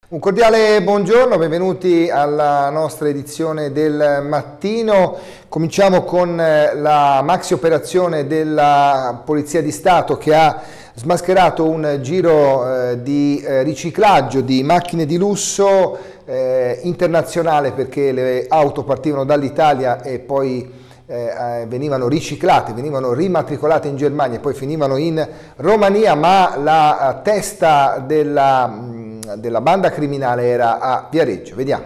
Un cordiale buongiorno, benvenuti alla nostra edizione del mattino. Cominciamo con la maxi operazione della Polizia di Stato che ha smascherato un giro di riciclaggio di macchine di lusso internazionale, perché le auto partivano dall'Italia e poi venivano riciclate, venivano rimatricolate in Germania e poi finivano in Romania, ma la testa della banda criminale era a Viareggio. Vediamo.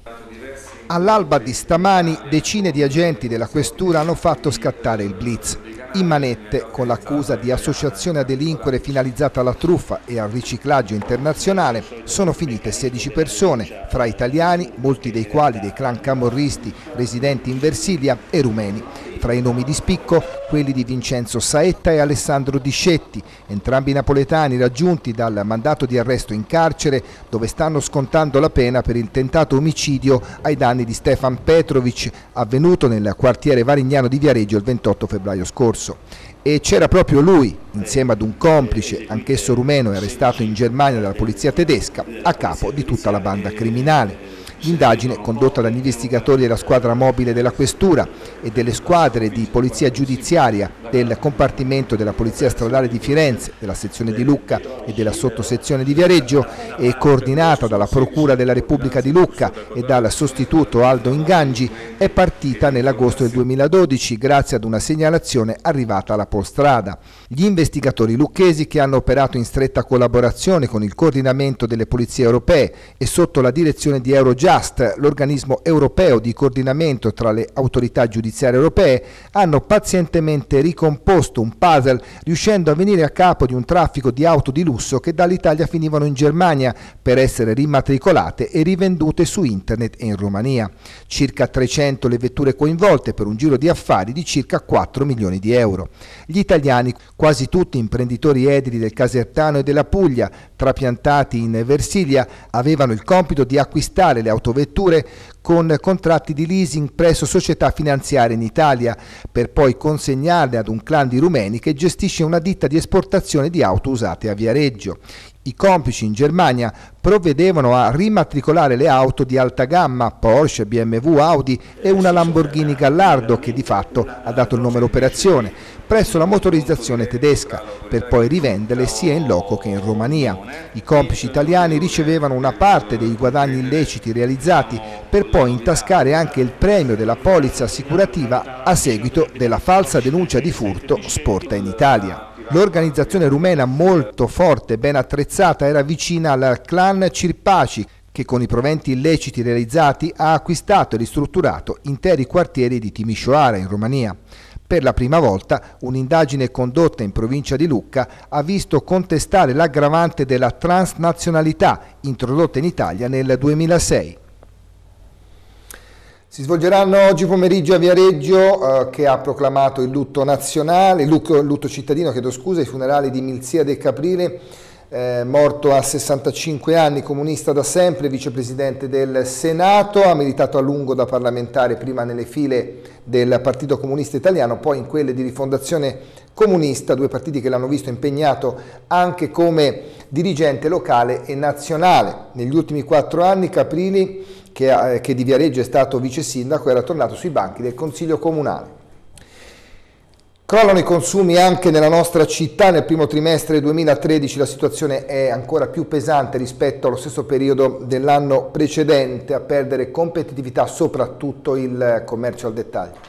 All'alba di stamani decine di agenti della questura hanno fatto scattare il blitz. In manette, con l'accusa di associazione a delinquere finalizzata alla truffa e al riciclaggio internazionale, sono finite 16 persone, fra italiani, molti dei quali dei clan camorristi residenti in Versilia, e rumeni. Fra i nomi di spicco, quelli di Vincenzo Saetta e Alessandro Discetti, entrambi napoletani raggiunti dal mandato di arresto in carcere, dove stanno scontando la pena per il tentato omicidio ai danni di Stefan Petrovic, avvenuto nel quartiere Varignano di Viareggio il 28 febbraio scorso. E c'era proprio lui, insieme ad un complice, anch'esso rumeno e arrestato in Germania dalla polizia tedesca, a capo di tutta la banda criminale. L'indagine, condotta dagli investigatori della squadra mobile della questura e delle squadre di polizia giudiziaria del compartimento della Polizia Stradale di Firenze, della sezione di Lucca e della sottosezione di Viareggio, e coordinata dalla Procura della Repubblica di Lucca e dal sostituto Aldo Ingangi, è partita nell'agosto del 2012 grazie ad una segnalazione arrivata alla Polstrada. Gli investigatori lucchesi, che hanno operato in stretta collaborazione con il coordinamento delle polizie europee e sotto la direzione di Eurojust, l'organismo europeo di coordinamento tra le autorità giudiziarie europee, hanno pazientemente ricomposto un puzzle, riuscendo a venire a capo di un traffico di auto di lusso che dall'Italia finivano in Germania per essere rimatricolate e rivendute su internet e in Romania. Circa 300 le vetture coinvolte, per un giro di affari di circa 4 milioni di euro. Gli italiani, quasi tutti imprenditori edili del Casertano e della Puglia, trapiantati in Versilia, avevano il compito di acquistare le autovetture con contratti di leasing presso società finanziarie in Italia, per poi consegnarle ad un clan di rumeni che gestisce una ditta di esportazione di auto usate a Viareggio. I complici in Germania provvedevano a rimatricolare le auto di alta gamma, Porsche, BMW, Audi e una Lamborghini Gallardo, che di fatto ha dato il nome all'operazione, presso la motorizzazione tedesca, per poi rivenderle sia in loco che in Romania. I complici italiani ricevevano una parte dei guadagni illeciti realizzati, per poi intascare anche il premio della polizza assicurativa a seguito della falsa denuncia di furto sporta in Italia. L'organizzazione rumena, molto forte e ben attrezzata, era vicina al clan Cirpaci, che con i proventi illeciti realizzati ha acquistato e ristrutturato interi quartieri di Timișoara in Romania. Per la prima volta un'indagine condotta in provincia di Lucca ha visto contestare l'aggravante della transnazionalità introdotta in Italia nel 2006. Si svolgeranno oggi pomeriggio a Viareggio, che ha proclamato il lutto nazionale, il lutto cittadino, i funerali di Milzia De Caprile, morto a 65 anni, comunista da sempre, vicepresidente del Senato, ha militato a lungo da parlamentare, prima nelle file del Partito Comunista Italiano, poi in quelle di Rifondazione Comunista, due partiti che l'hanno visto impegnato anche come dirigente locale e nazionale. Negli ultimi 4 anni Caprile, che di Viareggio è stato vice sindaco, era tornato sui banchi del Consiglio Comunale. Crollano i consumi anche nella nostra città. Nel primo trimestre 2013 la situazione è ancora più pesante rispetto allo stesso periodo dell'anno precedente, a perdere competitività soprattutto il commercio al dettaglio.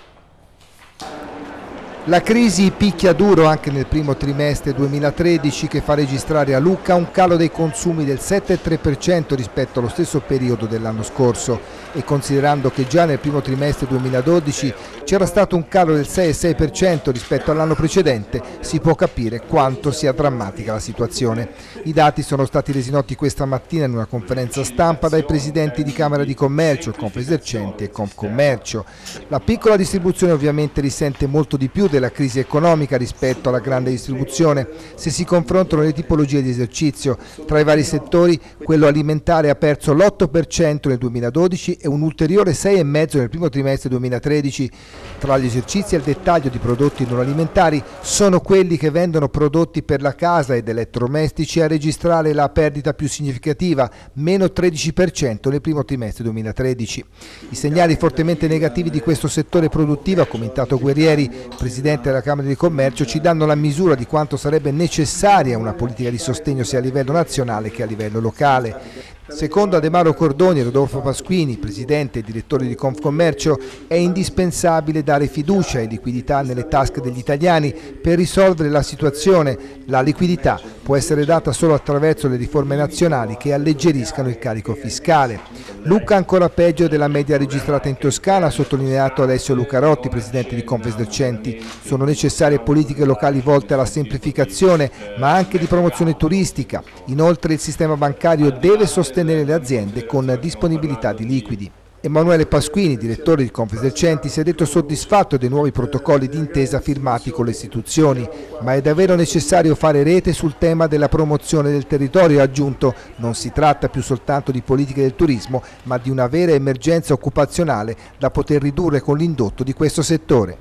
La crisi picchia duro anche nel primo trimestre 2013, che fa registrare a Lucca un calo dei consumi del 7,3% rispetto allo stesso periodo dell'anno scorso, e considerando che già nel primo trimestre 2012 c'era stato un calo del 6,6% rispetto all'anno precedente, si può capire quanto sia drammatica la situazione. I dati sono stati resi noti questa mattina in una conferenza stampa dai presidenti di Camera di Commercio, Confesercenti e Confcommercio. La piccola distribuzione ovviamente risente molto di più della crisi economica rispetto alla grande distribuzione. Se si confrontano le tipologie di esercizio tra i vari settori, quello alimentare ha perso l'8% nel 2012 e un ulteriore 6,5 nel primo trimestre 2013. Tra gli esercizi al dettaglio di prodotti non alimentari sono quelli che vendono prodotti per la casa ed elettrodomestici a registrare la perdita più significativa, meno 13% nel primo trimestre 2013. I segnali fortemente negativi di questo settore produttivo, ha commentato Guerrieri, presidente della Camera di Commercio, ci danno la misura di quanto sarebbe necessaria una politica di sostegno sia a livello nazionale che a livello locale. Secondo Ademaro Cordoni e Rodolfo Pasquini, presidente e direttore di Confcommercio, è indispensabile dare fiducia e liquidità nelle tasche degli italiani per risolvere la situazione. La liquidità può essere data solo attraverso le riforme nazionali che alleggeriscano il carico fiscale. Lucca ancora peggio della media registrata in Toscana, ha sottolineato Alessio Lucarotti, presidente di Confesercenti. Sono necessarie politiche locali volte alla semplificazione, ma anche di promozione turistica. Inoltre il sistema bancario deve sostenere le aziende con disponibilità di liquidi. Emanuele Pasquini, direttore di Confesercenti, si è detto soddisfatto dei nuovi protocolli d'intesa firmati con le istituzioni, ma è davvero necessario fare rete sul tema della promozione del territorio. Ha aggiunto: non si tratta più soltanto di politiche del turismo, ma di una vera emergenza occupazionale da poter ridurre con l'indotto di questo settore.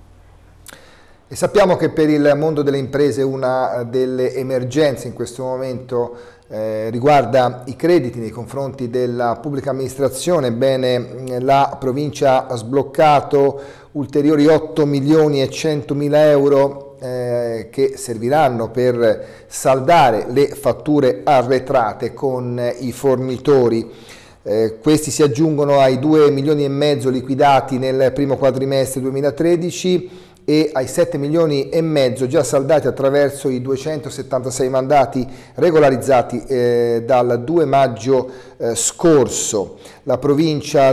E sappiamo che per il mondo delle imprese una delle emergenze in questo momento riguarda i crediti nei confronti della pubblica amministrazione. Bene, la provincia ha sbloccato ulteriori 8 milioni e 100 mila euro che serviranno per saldare le fatture arretrate con i fornitori. Questi si aggiungono ai 2 milioni e mezzo liquidati nel primo quadrimestre 2013 e ai 7 milioni e mezzo già saldati attraverso i 276 mandati regolarizzati dal 2 maggio scorso. La provincia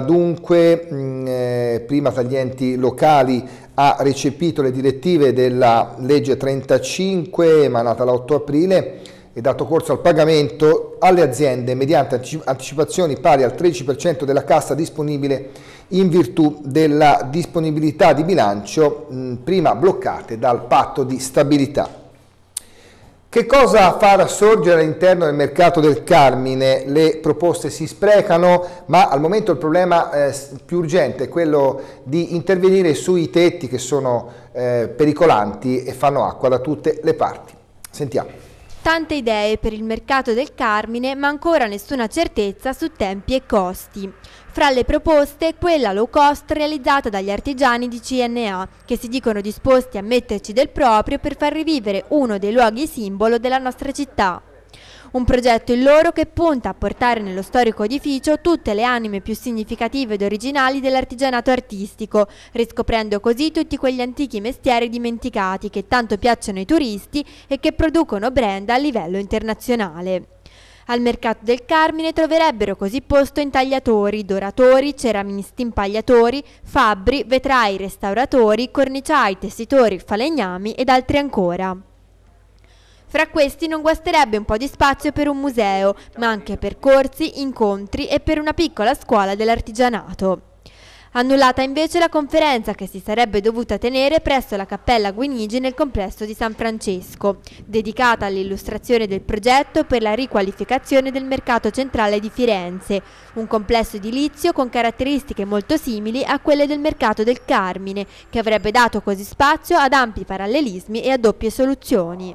dunque, prima tra gli enti locali, ha recepito le direttive della legge 35 emanata l'8 aprile e dato corso al pagamento alle aziende mediante anticipazioni pari al 13% della cassa disponibile in virtù della disponibilità di bilancio prima bloccate dal patto di stabilità. Che cosa far sorgere all'interno del mercato del Carmine? Le proposte si sprecano, ma al momento il problema più urgente è quello di intervenire sui tetti che sono pericolanti e fanno acqua da tutte le parti. Sentiamo. Tante idee per il mercato del Carmine, ma ancora nessuna certezza su tempi e costi. Fra le proposte, quella low cost realizzata dagli artigiani di CNA, che si dicono disposti a metterci del proprio per far rivivere uno dei luoghi simbolo della nostra città. Un progetto il loro che punta a portare nello storico edificio tutte le anime più significative ed originali dell'artigianato artistico, riscoprendo così tutti quegli antichi mestieri dimenticati che tanto piacciono ai turisti e che producono brand a livello internazionale. Al mercato del Carmine troverebbero così posto intagliatori, doratori, ceramisti, impagliatori, fabbri, vetrai, restauratori, corniciai, tessitori, falegnami ed altri ancora. Fra questi non guasterebbe un po' di spazio per un museo, ma anche per corsi, incontri e per una piccola scuola dell'artigianato. Annullata invece la conferenza che si sarebbe dovuta tenere presso la Cappella Guinigi nel complesso di San Francesco, dedicata all'illustrazione del progetto per la riqualificazione del mercato centrale di Firenze, un complesso edilizio con caratteristiche molto simili a quelle del mercato del Carmine, che avrebbe dato così spazio ad ampi parallelismi e a doppie soluzioni.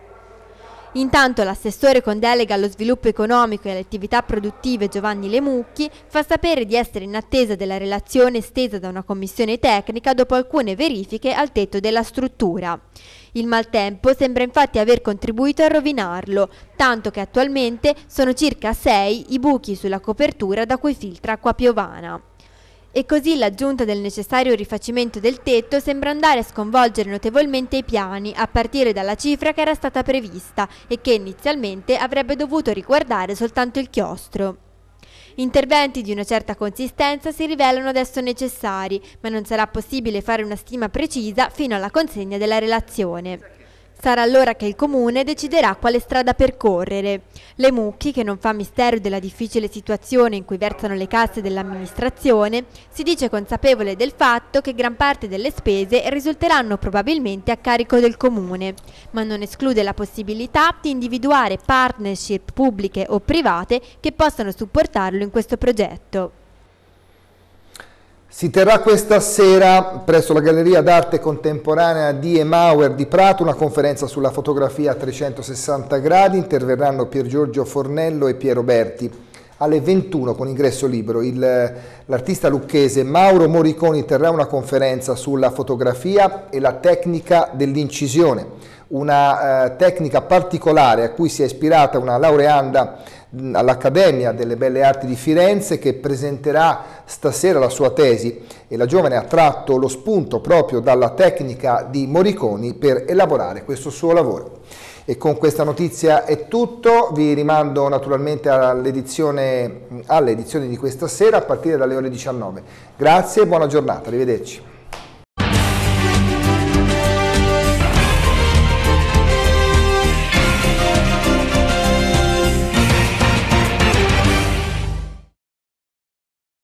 Intanto l'assessore con delega allo sviluppo economico e alle attività produttive Giovanni Lemucchi fa sapere di essere in attesa della relazione stesa da una commissione tecnica dopo alcune verifiche al tetto della struttura. Il maltempo sembra infatti aver contribuito a rovinarlo, tanto che attualmente sono circa 6 i buchi sulla copertura da cui filtra acqua piovana. E così l'aggiunta del necessario rifacimento del tetto sembra andare a sconvolgere notevolmente i piani, a partire dalla cifra che era stata prevista e che inizialmente avrebbe dovuto riguardare soltanto il chiostro. Interventi di una certa consistenza si rivelano adesso necessari, ma non sarà possibile fare una stima precisa fino alla consegna della relazione. Sarà allora che il Comune deciderà quale strada percorrere. Lemucchi, che non fa mistero della difficile situazione in cui versano le casse dell'amministrazione, si dice consapevole del fatto che gran parte delle spese risulteranno probabilmente a carico del Comune, ma non esclude la possibilità di individuare partnership pubbliche o private che possano supportarlo in questo progetto. Si terrà questa sera presso la Galleria d'Arte Contemporanea di Emauer di Prato una conferenza sulla fotografia a 360 gradi, interverranno Pier Giorgio Fornello e Piero Berti. Alle 21 con ingresso libero l'artista lucchese Mauro Moriconi terrà una conferenza sulla fotografia e la tecnica dell'incisione, una tecnica particolare a cui si è ispirata una laureanda all'Accademia delle Belle Arti di Firenze che presenterà stasera la sua tesi, e la giovane ha tratto lo spunto proprio dalla tecnica di Moriconi per elaborare questo suo lavoro. E con questa notizia è tutto, vi rimando naturalmente alle edizioni di questa sera a partire dalle ore 19. Grazie e buona giornata, arrivederci.